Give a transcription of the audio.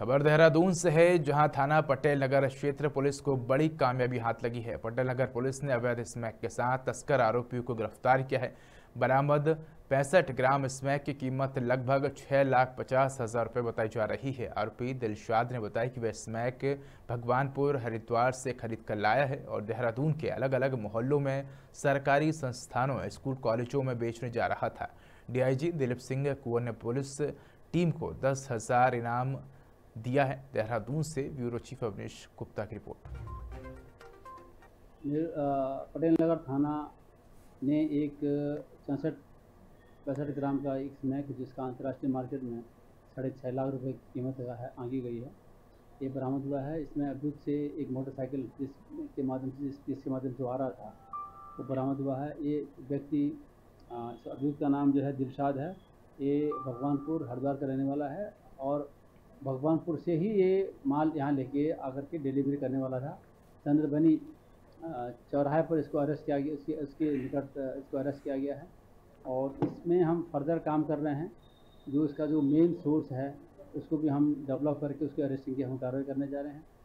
खबर देहरादून से है, जहां थाना पटेल नगर क्षेत्र पुलिस को बड़ी कामयाबी हाथ लगी है। पटेल नगर पुलिस ने अवैध स्मैक के साथ तस्कर आरोपियों को गिरफ्तार किया है। बरामद 65 ग्राम स्मैक की कीमत लगभग 6,50,000 रुपये बताई जा रही है। आरोपी दिलशाद ने बताया कि वह स्मैक भगवानपुर हरिद्वार से खरीद कर लाया है और देहरादून के अलग अलग मोहल्लों में सरकारी संस्थानों, स्कूल, कॉलेजों में बेचने जा रहा था। डीआईजी दिलीप सिंह कुंवर ने पुलिस टीम को 10,000 इनाम दिया है। देहरादून से ब्यूरो चीफ अवनीश गुप्ता की रिपोर्ट। पटेल नगर थाना ने एक 65 ग्राम का एक स्मैक जिसका अंतर्राष्ट्रीय मार्केट में 6.5 लाख रुपए की कीमत आंकी गई है, ये बरामद हुआ है। इसमें अभियुक्त से एक मोटरसाइकिल जिसके माध्यम से आ रहा था वो बरामद हुआ है। ये व्यक्ति अभियुक्त का नाम जो है दिलशाद है। ये भगवानपुर हरिद्वार का रहने वाला है और भगवानपुर से ही ये माल यहाँ लेके आकर के डिलीवरी करने वाला था। चंद्रबनी चौराहे पर इसको अरेस्ट किया गया, उसके निकट इसको अरेस्ट किया गया है और इसमें हम फर्दर काम कर रहे हैं। जो इसका जो मेन सोर्स है उसको भी हम डेवलप करके उसके अरेस्टिंग की हम कार्रवाई करने जा रहे हैं।